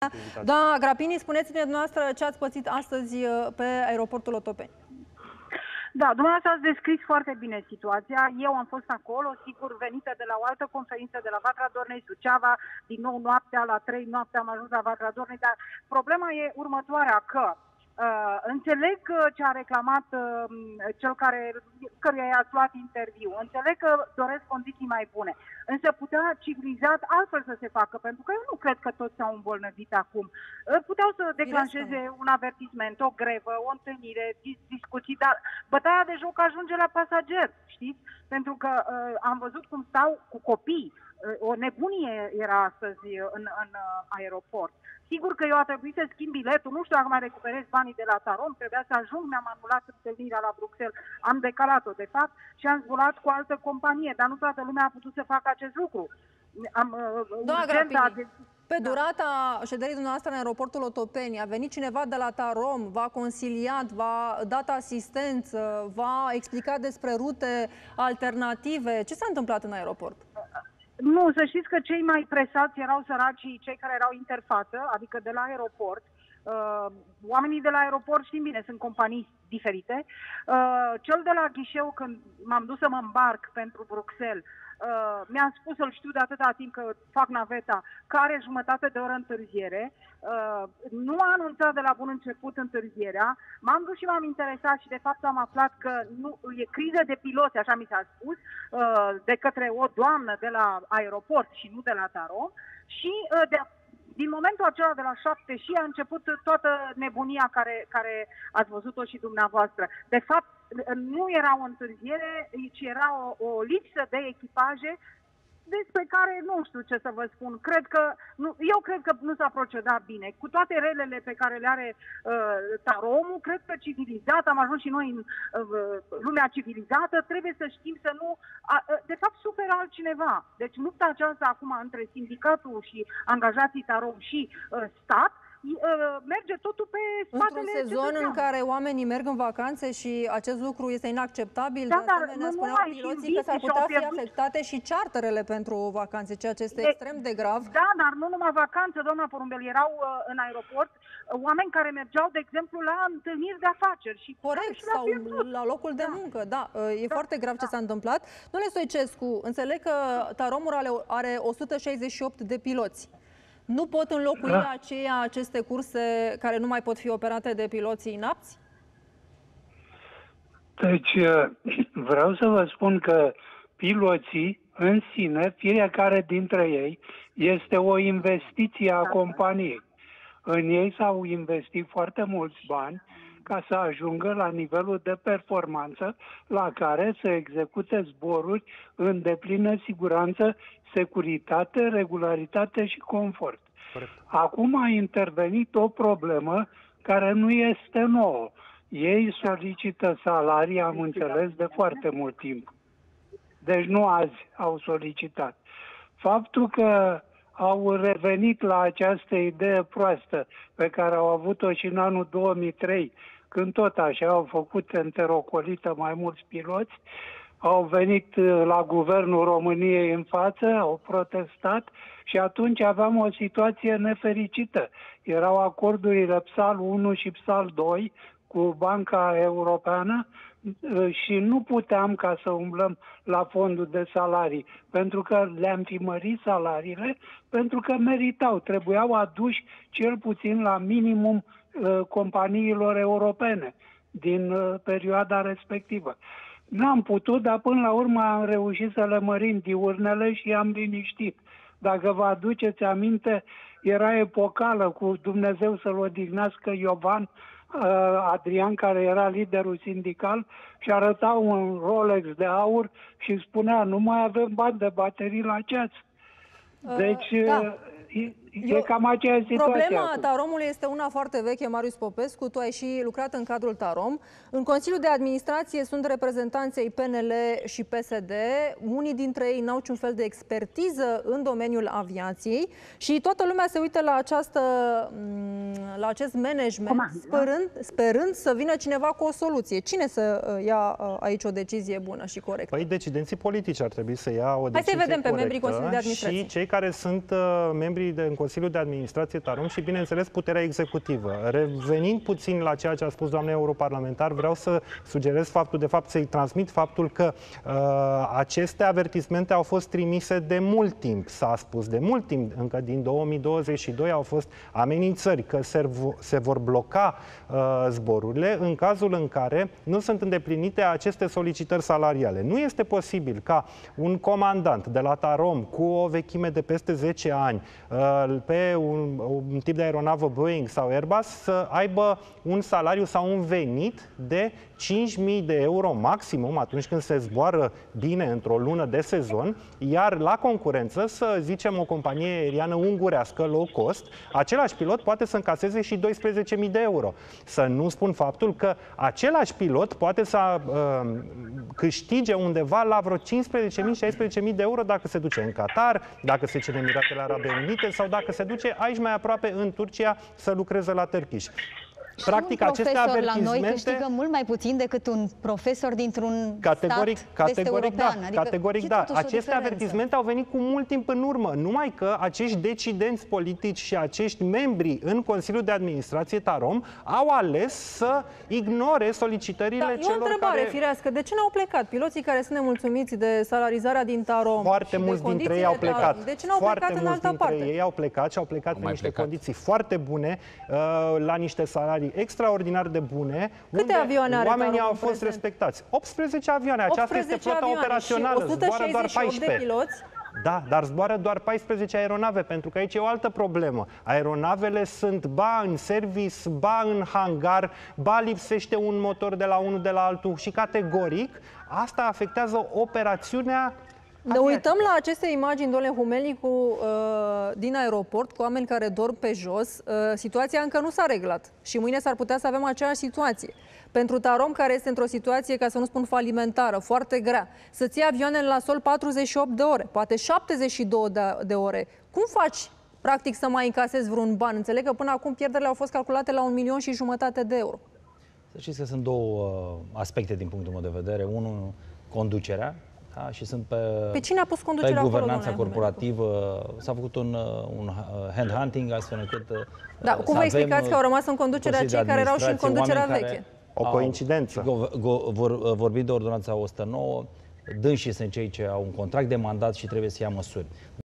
Doamna Grapini, spuneți-ne dumneavoastră ce ați pățit astăzi pe aeroportul Otopeni. Da, dumneavoastră ați descris foarte bine situația. Eu am fost acolo, sigur, venită de la o altă conferință de la Vatra Dornei, Suceava, din nou noaptea, la 3 noaptea am ajuns la Vatra Dornei, dar problema e următoarea, că înțeleg ce a reclamat cel căruia i-ați luat interviu. Înțeleg că doresc condiții mai bune. Însă putea civilizat altfel să se facă, pentru că eu nu cred că toți s-au îmbolnăvit acum. Puteau să declanșeze un avertisment, o grevă, o întâlnire, discuții, dar bătaia de joc ajunge la pasager, știți? Pentru că am văzut cum stau cu copii. O nebunie era astăzi în aeroport. Sigur că eu a trebuit să schimb biletul, nu știu dacă mai recuperez banii de la Tarom, trebuia să ajung, mi-am anulat întâlnirea la Bruxelles, am decalat-o de fapt și am zburat cu altă companie, dar nu toată lumea a putut să facă acest lucru. Pe durata șederii dumneavoastră în aeroportul Otopeni, a venit cineva de la Tarom, v-a consiliat, v-a dat asistență, v-a explicat despre rute alternative? Ce s-a întâmplat în aeroport? Nu, să știți că cei mai presați erau săracii, cei care erau interfață, adică de la aeroport. Oamenii de la aeroport, știm bine, sunt companii diferite. Cel de la ghișeu, când m-am dus să mă îmbarc pentru Bruxelles, mi-a spus, îl știu de atâta timp că fac naveta, că are jumătate de oră întârziere. Nu a anunțat de la bun început întârzierea. M-am dus și m-am interesat și de fapt am aflat că nu, e criză de piloți, așa mi s-a spus, de către o doamnă de la aeroport și nu de la Tarom. Și din momentul acela de la 7 și a început toată nebunia care ați văzut-o și dumneavoastră. De fapt, nu era o întârziere, ci era o lipsă de echipaje despre care nu știu ce să vă spun. Eu cred că nu s-a procedat bine. Cu toate relele pe care le are Taromul, cred că civilizat, am ajuns și noi în lumea civilizată, trebuie să știm să nu... De fapt, suferă altcineva. Deci lupta aceasta acum între sindicatul și angajații Tarom și stat, merge totul pe spatele într-un sezon în care oamenii merg în vacanțe și acest lucru este inacceptabil, da, de asemenea spuneau piloții că s-ar putea fi afectate și charterele pentru vacanțe, ceea ce este extrem de grav. Da, dar nu numai vacanță, doamna Porumbel, erau în aeroport oameni care mergeau, de exemplu, la întâlniri de afaceri. Și corect, sau la locul de muncă, da. E foarte grav ce s-a întâmplat. Domnule Stoicescu, înțeleg că Taromul are 168 de piloți. Nu pot înlocui aceste curse care nu mai pot fi operate de piloții inapți? Deci, vreau să vă spun că piloții în sine, fiecare dintre ei, este o investiție a companiei. În ei s-au investit foarte mulți bani ca să ajungă la nivelul de performanță la care să execute zboruri în deplină siguranță, securitate, regularitate și confort. Acum a intervenit o problemă care nu este nouă. Ei solicită salarii, am înțeles, de foarte mult timp. Deci nu azi au solicitat. Faptul că au revenit la această idee proastă pe care au avut-o și în anul 2003, când tot așa au făcut înterocolită mai mulți piloți, au venit la Guvernul României în față, au protestat și atunci aveam o situație nefericită. Erau acordurile PSAL 1 și PSAL 2 cu Banca Europeană și nu puteam ca să umblăm la fondul de salarii, pentru că le-am fi mărit salariile, pentru că meritau, trebuiau aduși cel puțin la minimum companiilor europene din perioada respectivă. N-am putut, dar până la urmă am reușit să le mărim diurnele și i-am liniștit. Dacă vă aduceți aminte, era epocală cu Dumnezeu să-l odihnească Iovan Adrian, care era liderul sindical și arăta un Rolex de aur și spunea, nu mai avem bani de baterii la ceas. Deci e cam aceeași situație. Problema Taromului este una foarte veche, Marius Popescu. Tu ai și lucrat în cadrul Tarom. În Consiliul de Administrație sunt reprezentanții PNL și PSD. Unii dintre ei n-au niciun fel de expertiză în domeniul aviației și toată lumea se uită la acest management, sperând să vină cineva cu o soluție. Cine să ia aici o decizie bună și corectă? Păi decidenții politici ar trebui să ia o decizie Hai să vedem pe corectă membrii Consiliului de Administrație. și cei care sunt membrii în Consiliul de Administrație Tarom și, bineînțeles, puterea executivă. Revenind puțin la ceea ce a spus doamna europarlamentar, vreau să sugerez să-i transmit faptul că aceste avertismente au fost trimise de mult timp, s-a spus de mult timp, încă din 2022 au fost amenințări că se vor bloca zborurile în cazul în care nu sunt îndeplinite aceste solicitări salariale. Nu este posibil ca un comandant de la Tarom cu o vechime de peste 10 ani pe un tip de aeronavă Boeing sau Airbus să aibă un salariu sau un venit de 5.000 de euro maximum atunci când se zboară bine într-o lună de sezon, iar la concurență, să zicem o companie aeriană ungurească low cost, același pilot poate să încaseze și 12.000 de euro. Să nu spun faptul că același pilot poate să câștige undeva la vreo 15.000-16.000 de euro dacă se duce în Qatar, dacă se duce în Emiratele Arabe Unite sau dacă se duce aici mai aproape în Turcia să lucreze la Turkish. Practic, aceste avertismente... la noi câștigă mult mai puțin decât un profesor dintr-un stat est-european. Categoric da. Aceste avertismente au venit cu mult timp în urmă, numai că acești decidenți politici și acești membri în Consiliul de Administrație Tarom au ales să ignore solicitările celor care... E o întrebare firească. De ce n-au plecat? Piloții care sunt nemulțumiți de salarizarea din Tarom Foarte mulți dintre ei au plecat. De ce n-au plecat în altă parte? Ei au plecat și au plecat pe niște condiții foarte bune, la niște salarii extraordinar de bune. Câte avioane are oamenii au fost respectați. 18 avioane. Aceasta este flota operațională. Zboară doar 14. De piloți? Da, dar zboară doar 14 aeronave, pentru că aici e o altă problemă. Aeronavele sunt ba în service, ba în hangar, ba lipsește un motor de la unul de la altul și categoric asta afectează operațiunea. Ne uităm la aceste imagini, domnule Humelicu, din aeroport, cu oameni care dorm pe jos. Situația încă nu s-a reglat și mâine s-ar putea să avem aceeași situație. Pentru Tarom, care este într-o situație, ca să nu spun falimentară, foarte grea, să ții avioanele la sol 48 de ore, poate 72 de ore. Cum faci, practic, să mai încasezi vreun ban? Înțeleg că până acum pierderile au fost calculate la 1,5 milion de euro. Să știți că sunt două aspecte din punctul meu de vedere. Unul, conducerea. Da, și sunt pe cine a pus conducerea acolo, guvernanța corporativă. S-a făcut un handhunting astfel încât da, cum vă explicați că au rămas în conducerea cei care erau și în conducerea veche? O coincidență. Vorbind de ordonanța 109, dânsii sunt cei ce au un contract de mandat și trebuie să ia măsuri.